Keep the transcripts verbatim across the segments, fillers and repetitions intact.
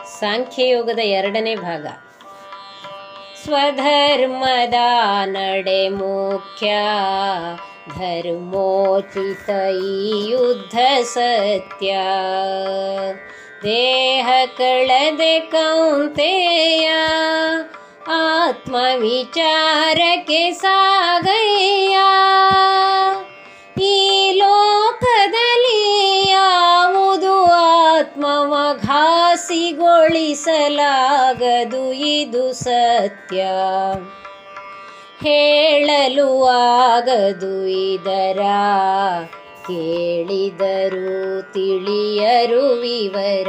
ಸಾಂಖ್ಯಯೋಗದ ಎರಡನೇ ಭಾಗ. ಸ್ವಧರ್ಮದ ನಡೆ ಮುಖ್ಯ, ಧರ್ಮೋಚಿತ ಈ ಯುದ್ಧ ಸತ್ಯ. ದೇಹ ಕಳೆದೆ ಕೌಂತೆಯ, ಆತ್ಮ ವಿಚಾರಕ್ಕೆ ಸಾಗಯ್ಯ. ಈ ಲೋಕದಲ್ಲಿ ಯಾವುದು ಆತ್ಮವ ಘಾಸಿಗೊಳಿಸಲಾಗದು, ಇದು ಸತ್ಯ. ಹೇಳಲು ಆಗದು ಇದರ, ಕೇಳಿದರೂ ತಿಳಿಯರು ವಿವರ.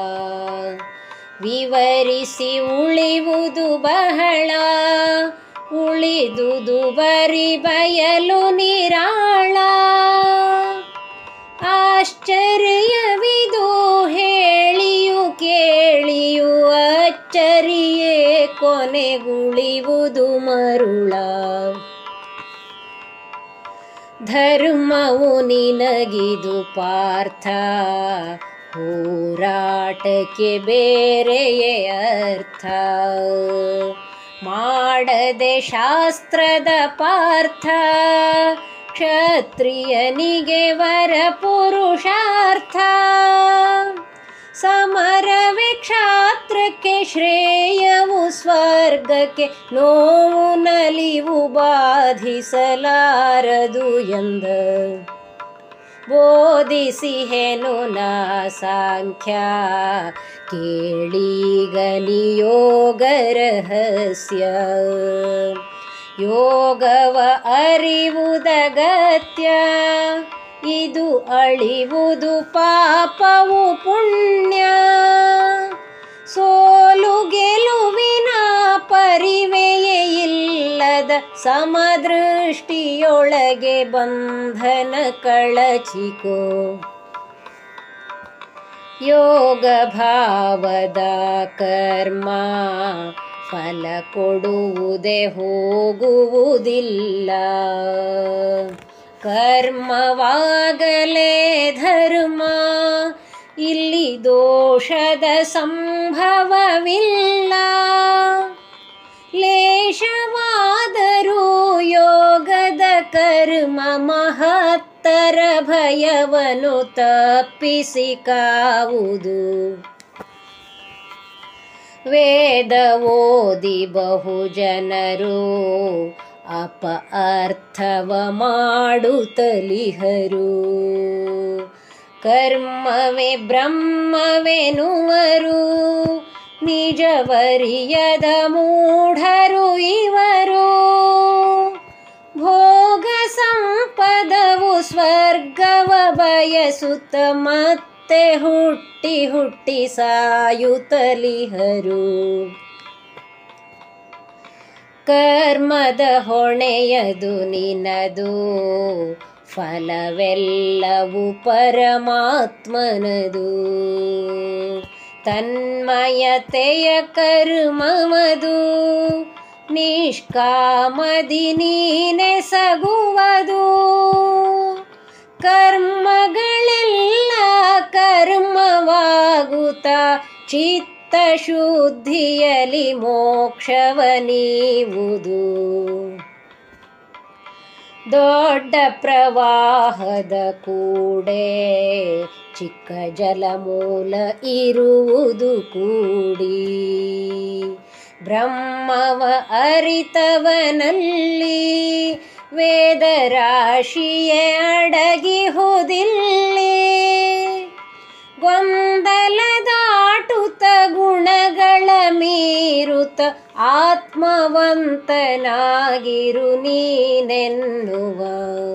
ವಿವರಿಸಿ ಉಳಿವುದು ಬಹಳ, ಉಳಿದುದು ಬರಿ ಬಯಲು ನಿರಾಳ. ಆಶ್ಚರ್ಯವಿದು ಹೇಳಿಯು ಕೇಳಿಯು, ಅಚ್ಚರಿಯೇ ಕೊನೆಗುಳಿವುದು ಮರುಳ. ಧರ್ಮವು ನಿನಗಿದು ಪಾರ್ಥ, ಹೋರಾಟಕ್ಕೆ ಬೇರೆಯೇ ಅರ್ಥ. ಮಾಡದೆ ಶಾಸ್ತ್ರದ ಪಾರ್ಥ, ಕ್ಷತ್ರಿಯನಿಗೆ ವರ ಪುರುಷಾರ್ಥ. ಸಮರವೇ ಕ್ಷಾತ್ರಕ್ಕೆ ಶ್ರೇಯವು, ಸ್ವರ್ಗಕ್ಕೆ ನೋವು ನಲಿವು ಬಾಧಿಸಲಾರದು ಎಂದ. ಬೋಧಿಸಿಹೆನು ನಾ ಸಾಂಖ್ಯ, ಕೇಳೀಗ ನಿಯೋಗ ರಹಸ್ಯ. ಯೋಗವ ಅರಿವುದಗತ್ಯ, ಇದು ಅಳಿವುದು ಪಾಪವು ಪುಣ್ಯ. ಸೋಲು ಗೆಲುವಿನ ಪರಿವೆಯೇ ಇಲ್ಲದ, ಸಮದೃಷ್ಟಿಯೊಳಗೆ ಬಂಧನ ಕಳಚಿಕೋ. ಯೋಗ ಭಾವದ ಕರ್ಮ ಫಲ ಕೊಡುವುದೇ ಹೋಗುವುದಿಲ್ಲ. ಕರ್ಮವಾಗಲೇ ಧರ್ಮ, ಇಲ್ಲಿ ದೋಷದ ಸಂಭವವಿಲ್ಲ. ಲೇಷವಾದರೂ ಯೋಗದ ಕರ್ಮ, ಮಹತ್ತರ ಭಯವನ್ನು ತಪ್ಪಿಸಿ ಕಾವುದು. ವೇದ ಓದಿ ಬಹು ಜನರು ಅಪ ಅರ್ಥವ ಮಾಡುತ್ತಲಿಹರು. ಕರ್ಮವೇ ಬ್ರಹ್ಮವೆನುವರು, ನಿಜವರಿಯದ ಮೂಢರು ಇವರು. ಭೋಗ ಸಂಪದವು ಸ್ವರ್ಗವ ಬಯಸುತ್ತ, ಮತ್ತೆ ಹುಟ್ಟಿ ಹುಟ್ಟಿ ಸಾಯುತ್ತಲಿಹರು. ಕರ್ಮದ ಹೊಣೆಯದು ನಿನದು, ಫಲವೆಲ್ಲವೂ ಪರಮಾತ್ಮನದು. ತನ್ಮಯತೆಯ ಕರ್ಮಮದು, ನಿಷ್ಕಾಮದಿ ನೀನೆಸಗುವುದು. ಕರ್ಮಗಳೆಲ್ಲ ಕರ್ಮವಾಗುತ್ತ, ಚಿತ್ತ ಶುದ್ಧಿಯಲಿ ಮೋಕ್ಷವ ನೀವುದು. ದೊಡ್ಡ ಪ್ರವಾಹದ ಕೂಡೆ, ಚಿಕ್ಕ ಜಲಮೂಲ ಇರುವುದು ಕೂಡಿ. ಬ್ರಹ್ಮವ ಅರಿತವನಲ್ಲಿ, ವೇದ ರಾಶಿಯೇ ಅಡಗಿಹುದಿಲ್ಲಿ. ಗೊಂದಲದಾಟುತ್ತ ಗುಣಗಳ ಮೀರುತ್ತ, ಆತ್ಮವಂತನಾಗಿರು ನೀನೆನ್ನುವ.